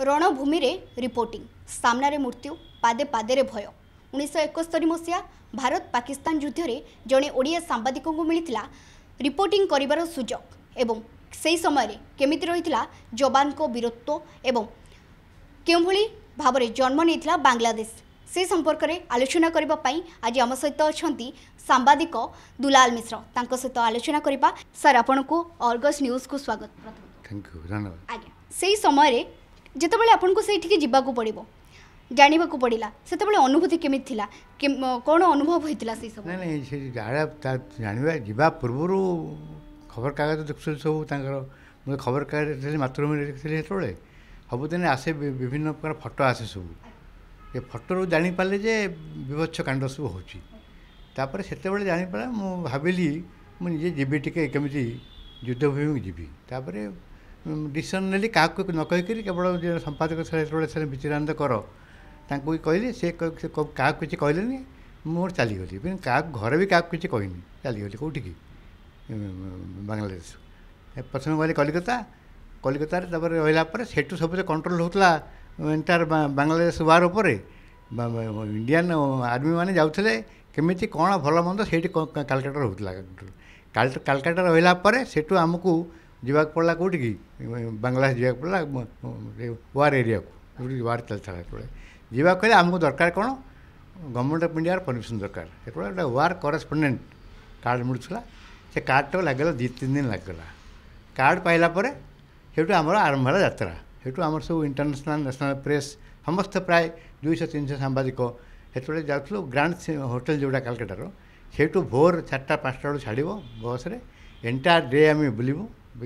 रणभूमि रे रिपोर्टिंग सामना रे मृत्यु पादे पादे रे भय 1971 मसीहा भारत पाकिस्तान युद्ध रे जड़े ओडिया सांबादिक को मिलता रिपोर्टिंग करिवार सुजोग एवं से समय रे केमिति रहितला जवान को वीरत्व एवं केउभली भाव रे जन्म नेइतला बांग्लादेश से संपर्क में आलोचना करने आज आम सहित अच्छा सांबादिक दुलाल मिश्र तांको सहित आलोचना करबा। सर आपण को अर्गस न्यूज को स्वागत। थैंक यू धन्यवाद। आज्ञा से समय जितेबाला आपन को सेठी जिबाकू पड़िबो जानिबा को पड़िला सेतेबाला अनुभूति केमिति थिला कोन अनुभव होइतिला से सब नहीं से जानिबा जिबा पूर्व खबर कागज देखुल सब तांकर खबर कागज मातृभूमि देखिले हेतोले सबुदिन आसे विभिन्न प्रकार फोटो आसे सब ये फोटो जापारे जे विभत्स कांड सब होपर से जापारा मु भाविली मुझे जीवी टे केमी युद्धभूमि जीवी तापर डिसीजन नेली क्या नक केवल संपादक से विचिरानंद कर कहली से क्या किसी कहले मोर चलीगली क्या घर भी क्या किसी कहनी चलीगली कौटी की बांग्लादेश प्रथम गली कलिकता कलिकतार रहा से सब कंट्रोल होता एंटायर बांग्लादेश वार उपर इंडियन आर्मी मैंने जाते केमी कौन भल मंद से कालकाटा होता कालकाटा रहा सेठू आमको जावाक पड़ा कौटी की बांग्लादेश जावाक पड़ा वार एरिया को वार चलता जावाक कहले आमको दरकार कौन गवर्नमेंट ऑफ इंडिया परमिशन दरकार से गोटे वार करेस्पोंडेंट कार्ड मिलूला से कार्ड तो लगेगा 2-3 दिन लगेगा कार्ड पाइला से आमर आरंभ है यात्रा सेठू आम सब इंटरनेशनल नेशनल प्रेस समस्त प्राय 200-300 सांबादिक से जाऊँ ग्रांड होटेल जोड़ा कालकाटार सेठू भोर 4-5 बेलू छाड़ बस एंटायर डे आम बुलू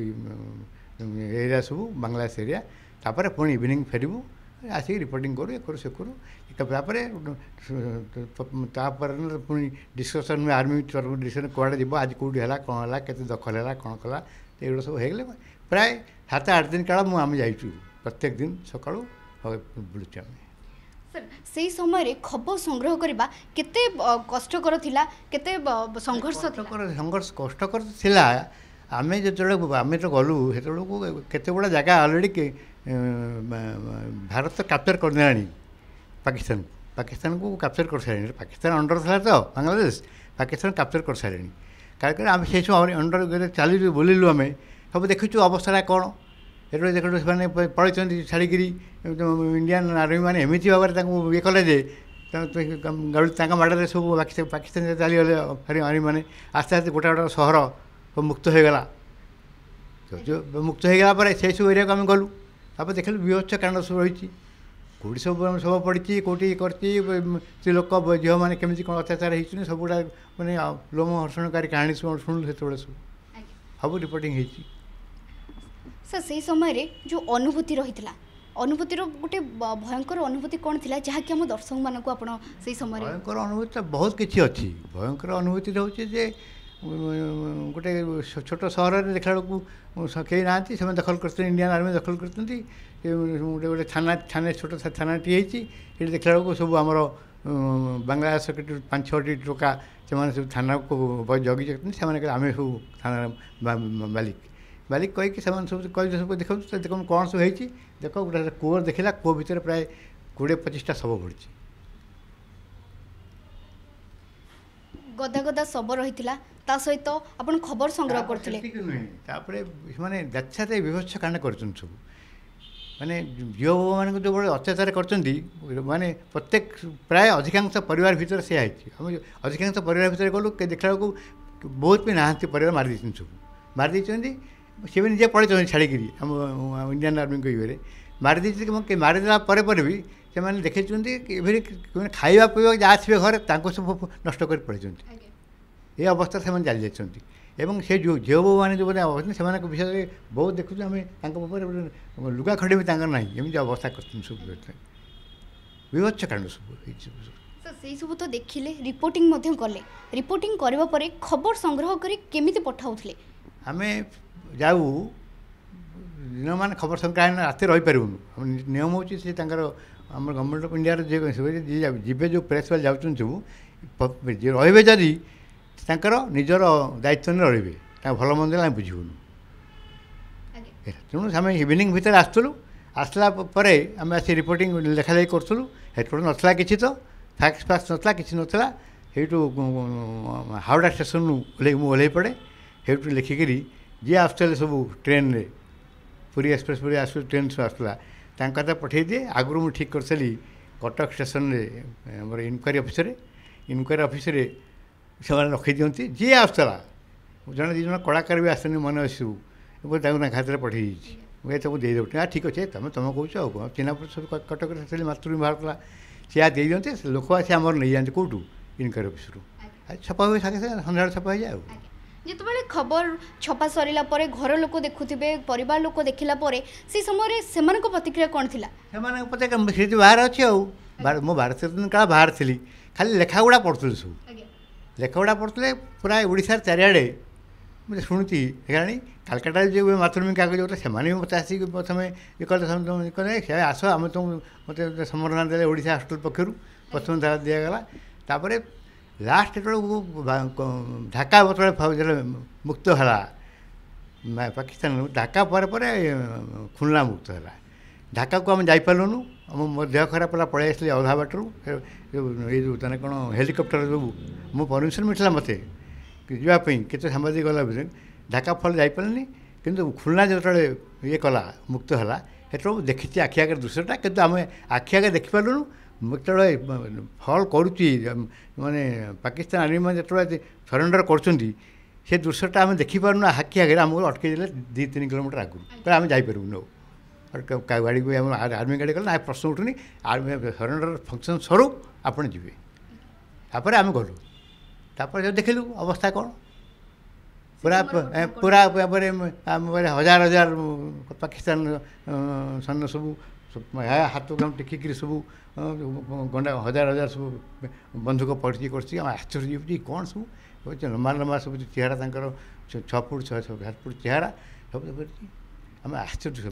एरिया सब बांग्लादेश एरिया तापर पुणी इवनिंग फेरबू आसिक रिपोर्टिंग करूँ ये करूँ से करूँ पुणी डिस्कसन में आर्मी डिस्कसन कौड़े जी आज कौटी है कौन है के दखल है कौन कला ये सब हो प्राय 7-8 दिन काल मुझे जाइए प्रत्येक दिन सका बुलूचे आम सर से समय खबर संग्रह करने केते कष्टकर थिला केते संघर्ष संघर्ष कष्टकर थिला आमे जो आम तो गलु से बड़ा जगह अलरेडी भारत कैप्चर कर पाकिस्तान को कैप्चर कर सारे पाकिस्तान अंडर था तो बांग्लादेश पाकिस्तान कैप्चर कर सारे कारण आम से अंडर चलू बुलू आम सब देखु अवस्था कौन ये देखो से पलैं छाड़िकी इंडियन आर्मी मैंने एमती भाव में ये कले माड़े सब पाकिस्तान चलीगले आर्मी मैंने आस्ते आस्ते गोटे गोटे सहर मुक्त होगला जो मुक्त होगला से सब एरिया को आम गलु तापर देखल विभत्स कांड सब रही कौटी सब सब पड़ी कौटी कर स्त्री लोक झील मैंने केमी कौन अत्याचार होती सब गुड़ा मैंने लोम हर्षणकारी कहानी सब शुणु से सब रिपोर्टिंग होती सर से समय जो अनुभूति रही अनुभूतिर गोटे भयंकर अनुभूति कौन थी जहाँकि आम दर्शक मानक आप समय भयंकर अनुभूति बहुत किसी अच्छी भयंकर अनुभूति रोचे जे गोटे छोट सहर में देखा बेलू कई ना से दखल कर इंडियन आर्मी दखल कर गोटे गोटे थाना छोट थानाटी होती देखा बेलू सब आमर बांग्लादेश 5-6टी टोका से थाना को जगी से आम सब थाना मालिक कहीकि सब सब देखो देखो कौन सब होती देखो गोटे कूअर देखला कूଅ भितर प्राय 20-25टा शव पड़ी गदा गदा शव रही सहित अपन खबर संग्रह करते माने जाते विभत्स कांड कर सब माने झील बो मान जो बड़े अत्याचार कर माने प्रत्येक प्राय अधिकांश परिवार भितर से आम अधिकांश परिवार भितर गलु देखला बहुत भी नहांती परिवार मारी सब मारी सी भी निजे पड़े छाड़िकी इंडियन आर्मी को ये मारिदे मारिदेला भी से देखते खावा पीवा जहाँ थे घर सब नष्ट कर पड़े ये अवस्था से चली जाती से जो झील बो मैंने जो से विषय बहुत देखुँ आम लुगा खड़ी भी ना एमती अवस्था कर सब विभत्स कांड सब से सब तो देखिले रिपोर्टिंग कले रिपोर्टिंग करने खबर संग्रह करके पठाऊले आम जाऊ दिन मान खबर संग्रह रात रहीपारूँ नियम हो आम गवर्नमेंट ऑफ इंडिया जी जो प्रेस वाले जाऊँ सब रे जदि निजर दायित्व रे भल मंद बुझेनु तेणु आम इवनिंग भितर आसलु आसला परे आम आसी रिपोर्टिंग लेखा लेखि करूँ हेतु नथला किछि तो फैक्स फैक्स नथला किछि नथला हेतु हावड़ा स्टेशन ओह्लै पड़े हेतु लिखिकी जी आसुले सब ट्रेन रे पुरी एक्सप्रेस पुरी आस ट्रेन सब आसला तांका पठे दिए आगु मुझे ठीक करी कटक स्टेशन रे मोर इनक्वारी ऑफिस रे से रखी दिखती जी आसला जड़े दिज कलाकार भी आसनी मन आसू हाथ में पठे मुझे सब दे दे ठीक अच्छे तुम तुम कौन चिन्ह सब कटक मातृभूमि बाहर सी आ दे दिखते लोक आसी आमर नहीं जाते कौटू इनक्वारी ऑफिस छपा हुए सागे सागे सन्ध्या छपा हो जाए जिते खबर छपा सरला घर लोक देखुवे परिवार लोक देखला से समय से प्रतिक्रिया कौन थी प्रतिक्रिया बाहर अच्छे मो 12 दिन काल बाहर थी खाली लेखा गुड़ा पढ़ुली सब लेखा गुड़ा पढ़ुले पूरा ओडिशा चारिआडे मुझे शुणुची देखा कालकाटा जो मातृभूमि कागज होता से मत आसिक प्रथम ये कले आस आम तुम मत सम्मानना दे ओडिशा हॉस्टल पक्षर प्रथम दिगला तापर लास्ट जो ढाका बतले मुक्त है पाकिस्तान ढाका पर खुलना मुक्त है ढाका को आम जापारूँ मो देह खराब है पलि आसली अधा बाटर ये जो तेना कौन हेलिकप्टर जो मो परमिशन मिलता मत जावाई केते सांबादिक गला ढाका फल जापारे किंतु खुलना जो ये कला मुक्त है से देखी आखि आगे दृश्यटा कि आम आखि आगे देखिपारूँ जो फल करुच्ची माने पाकिस्तान आर्मी मैंने जो सरेंडर कर दृश्यटा आम देखिपारूँ आखि आगे आमको अटकई दे 2-3 किलोमीटर आगुरी आम जापरूँ गाड़ी को आर्मी गाड़ी कल ना प्रश्न उठुनी आर्मी सरेंडर फंक्शन सरू आपड़ जी तापर आम गलु तापर देखिलु अवस्था कौन पूरा पूरा हजार हजार पाकिस्तान सैन्य सब हाथ टेकिक सब गंडा हजार हजार सब बंधुक पड़ी कर आश्चर्य कौन सब लम्बा लम्बा सब चेहरा तक 6 फुट 7 फुट चेहरा सब आम आश्चर्य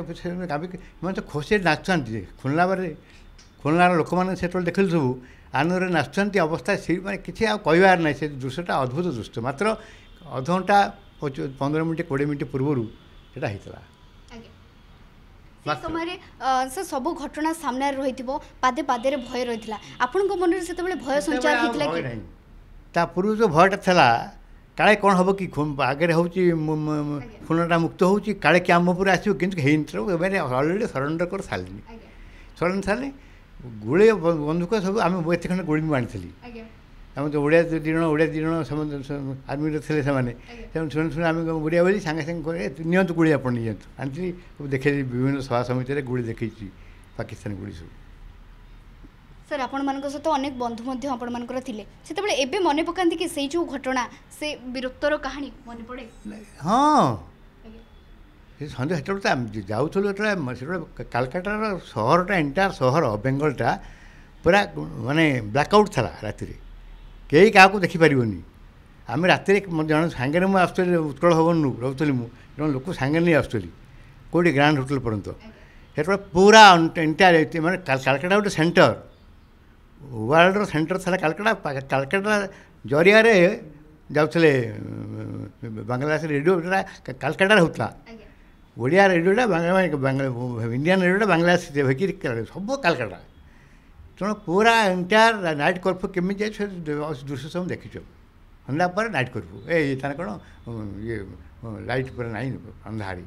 आम तो खुशी नाचुआं खुलना बारे खुलनार लोक मैंने से देखिलु सब आनंद नाचुआं अवस्था से मैंने किसी कहबार ना से दृश्यटा अद्भुत दृश्य मात्र अध घंटा 15 मिनट 20 मिनट पूर्व से समय से सब घटना सामने रही पादे पादे भय रही आपण मन से भय संचार होता पूर्व जो भयटा था काले कौन हम कि आगे हूँ खुलनाटा मुक्त हो काले कि आम पूरा आसो कि अलरेडी सरेंडर कर सारे सरेंडर सारे गोले बंधुक सब आम एत खंड गोली आनी आम तो ओडिया दिज आर्मी थे शुणी शुणी आम ओडिया बोली सागे सागे नियंतु गोली आप नहीं आनी देखे विभिन्न सभा समिति गोली देखी पाकिस्तानी गोली सब सर आपण मान सहित अनेक बंधु आपण थे से मन पकाती कि से जो घटना से वीरत्वर कहानी मन पड़े हाँ सन्ध्या से जाऊँ कालकाटार सहरटा एंटायर सहर बेंगलटा पूरा माने ब्लैकआउट था राति कई क्या देखिपारनी आम राति जन सांगे मुझे आसुली उत्कल भवन रोली मुझे लोक सांगे नहीं आसुली कौटी ग्रांड होटेल पर्यंत से पूरा एंटायर माने कालकाटा गोटे सेंटर वर्ल्डर सेंटर था कालकाटा जरिया जाऊे बांग्लादेश रेडियो कालकाटा होता ओडिया रेडियोटा इंडियन रेडियोटा बांग्लादेश सब कालकाटा तेणु पूरा एंटायर नाइट कर्फ्यू केमी जाए दृश्य सब देखी अंधा पर नाइट कर्फ्यू ये कौन ये लाइट पूरा ना अंधारी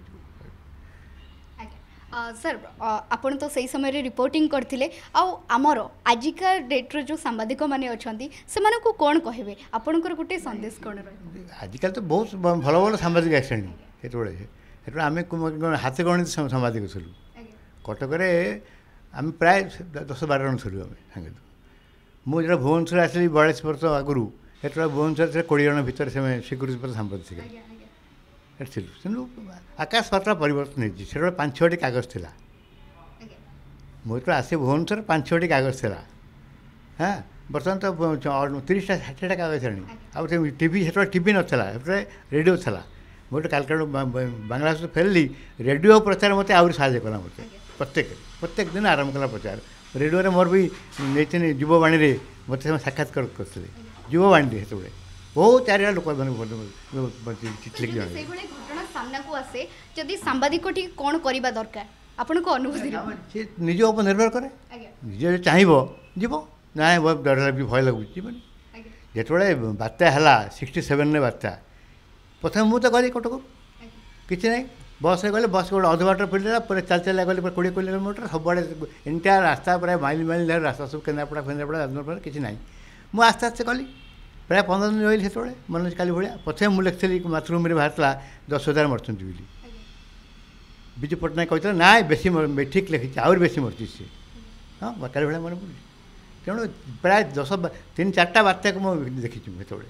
सर आपण तो सही समय रिपोर्टिंग करथिले आमर आजिका डेट्रे जो सांबादिक मैंने अच्छा से को कौन कहे आपणकर गोटे संदेश कौन रही आजिकल तो बहुत भल भल सांबादिक आसले से आम हाथ गणित सांबादिक थी कटक आम प्राय 10-12 जन थी आम सांगे मुझे भुवनेश्वर आसली 42 वर्ष आगु से भुवनेश्वर 20 जन भितर से सिक्यूरीटी सांबादिक थी आकाश पातला परिवर्तन होती 5-6टी कागज थी मुझे आसे भुवनेश्वर 5-6टी कागज थी हाँ बर्तमान तो 30-60टा कागज आनी टीवी से टीवी नाला रेडियो था मुझे कालकाटा बांग्लादेश फेरली रेडियो प्रचार मत आहरी साहय कला मत प्रत्येक दिन आरंभ कला प्रचार रेडियो मोर भी नहीं युववाणी में मत साक्षात्कार करते युववाणी से बहुत चारिया लोक घटना सामना को आसे जदि सांबादिक कौन करवा दरकार ଆପଣଙ୍କ ଅନୁଭୂତି ସେ ନିଜ ଉପରେ ନିର୍ଭର କରେ ନିଜେ ଚାହିଁବ ଯିବ ନାଇଁ ଡର ଲାଗୁଛି ଭୟ ଲାଗୁଛି ଯିବନି ଯେତେବେଳେ ବାତ୍ୟା ହେଲା 67ରେ ବାତ୍ୟା ପ୍ରଥମେ ମୁଁ ତ ଗଲି କଟକ କିଛି ନାହିଁ ବସ୍ରେ ଗଲେ ବସ୍ ଗୋଟେ ଅଧ ବାଟ ଫେରିଲା ପରେ ଚାଲି ଗଲି 20 କିଲୋମିଟର ସବୁଆଡ଼େ ଏଣ୍ଟାୟାର ରାସ୍ତା ପ୍ରାୟ ମାଇଲ ଧରି ରାସ୍ତା ସବୁ କେନ୍ଦ୍ରାପଡ଼ା ରାଜନଗର କିଛି ନାହିଁ ମୁଁ ଆସ୍ତେ ଆସ୍ତେ ଗଲି ପ୍ରାୟ 15 ଦିନ ରହିଲି ସେତେବେଳେ ମନେ ଅଛି କାଲି ଭଳିଆ ପ୍ରଥମେ ମୁଁ ଲେଖିଥିଲି ମାତୃଭୂମିରେ ବାହାରିଥିଲା 10,000 ମରିଛନ୍ତି ବୋଲି ବିଜୁ ପଟ୍ଟନାୟକ କହିଥିଲା ନାଇଁ ବେଶୀ ଠିକ୍ ଲେଖିଛି ଆହୁରି ବେଶୀ ମରିଛି ସିଏ ହଁ କାଲି ଭଳିଆ ମନେ ପଡ଼ୁଛି ତେଣୁ ପ୍ରାୟ 3-4ଟା ବାତ୍ୟାକୁ ମୁଁ ଦେଖିଛି ସେତେବେଳେ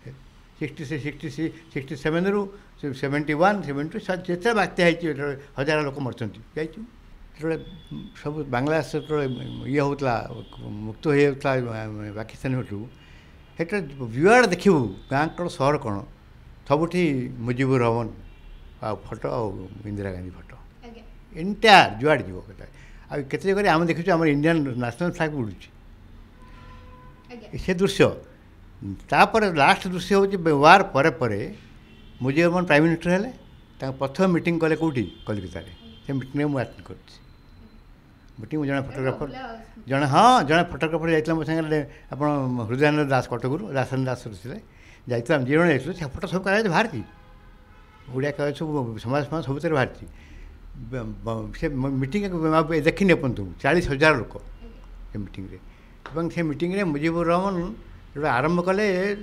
67ରୁ 71 72 ଯେତେବେଳେ ବାତ୍ୟା ହେଇଛି ହଜାର ଲୋକ ମରିଛନ୍ତି ଯାଇଛୁ ଯେତେବେଳେ ସବୁ ବାଂଲାଦେଶ ଯେତେବେଳେ ଇଏ ହେଉଥିଲା ମୁକ୍ତ ହେଇଯାଉଥିଲା ପାକିସ୍ତାନଠୁ ସେଟା ଯୁଆଡ଼େ ଦେଖିବୁ ଗାଁ କ'ଣ ସହର କ'ଣ ସବୁଠି ମୁଜିବୁର ରହମାନ ଆଉ ଫଟୋ ଆଉ ଇନ୍ଦିରା ଗାନ୍ଧୀ ଫଟୋ ଏଣ୍ଟାୟାର ଯୁଆଡ଼େ ଯିବ ଆଉ କେତେ ଜାଗାରେ ଆମେ ଦେଖିଛୁ ଆମର ଇଣ୍ଡିଆନ୍ ନ୍ୟାସନାଲ୍ ଫ୍ଲାଗ୍ ଉଡ଼ୁଛି ସେ ଦୃଶ୍ୟ ତାପରେ ଲାଷ୍ଟ ଦୃଶ୍ୟ ହେଉଛି ୱାର୍ ପରେ ପରେ ମୁଜିବୁର ରହମାନ ପ୍ରାଇମ୍ ମିନିଷ୍ଟର ହେଲେ ତାଙ୍କ ପ୍ରଥମ ମିଟିଂ କଲେ କେଉଁଠି କଲିକତାରେ ସେ ମିଟିଂରେ ମୁଁ ଆଟେଣ୍ଡ କରିଛି ମିଟିଂ ଜଣେ ଫଟୋଗ୍ରାଫର ଜଣେ ଫଟୋଗ୍ରାଫର ଯାଇଥିଲା ମୋ ସାଙ୍ଗରେ ଆପଣ ହୃଦୟାନନ୍ଦ ଦାସ କଟକରୁ ଦାସନ ଦାସ ଥିଲେ ଯାଇଥିଲା ଆମେ ଦୁଇ ଜଣ ଯାଇଥିଲୁ ସେ ଫଟୋ ସବୁ କାଗଜ ବାହାରିଛି ଓଡ଼ିଆ କାଗଜ ସବୁ ସମାଜ ସବୁଥିରେ ବାହାରିଛି ସେ ମିଟିଂ ଦେଖିନି ଏପର୍ଯ୍ୟନ୍ତ 40,000 ଲୋକ ସେ ମିଟିଂରେ ଏବଂ ସେ ମିଟିଂରେ ମୁଜିବୁର ରହମାନ ଯେଉଁଟା ଆରମ୍ଭ କଲେ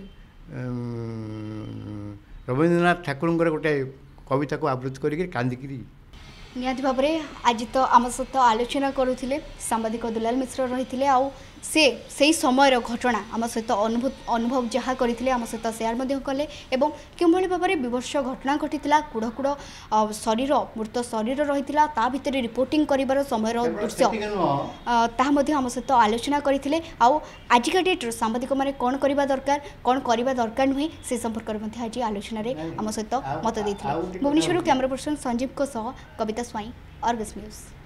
ରବୀନ୍ଦ୍ରନାଥ ଠାକୁରଙ୍କର ଗୋଟେ କବିତାକୁ ଆବୃତ୍ତି କରିକି କାନ୍ଦିକିରି निहाती भाव में आज तो आम सहित आलोचना करुले सांबादिक दुलाल मिश्र रही आउ से समय घटना आम सहित अनुभव जहाँ करते आम सहित सेयार कले और क्यों भाव में विवर्ष घटना घटी कुड़ कुड़ शरीर मृत शरीर रही भितर रिपोर्टिंग कर समय दृश्य आम सहित आलोचना करते आउ आजिका डेट्रे सांबादिक मैंने कौन करवा दरकार नुहे से संपर्क में आज आलोचन आम सहित मत देते Bhubaneswar camera person Sanjeev Kavita Swain Argus news.